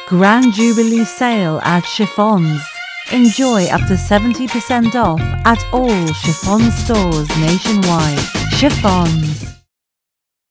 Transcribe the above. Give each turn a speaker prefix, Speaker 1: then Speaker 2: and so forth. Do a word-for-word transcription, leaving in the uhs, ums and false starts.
Speaker 1: Grand Jubilee sale at Shiffonz. Enjoy up to seventy percent off at all Shiffonz stores nationwide. Shiffonz.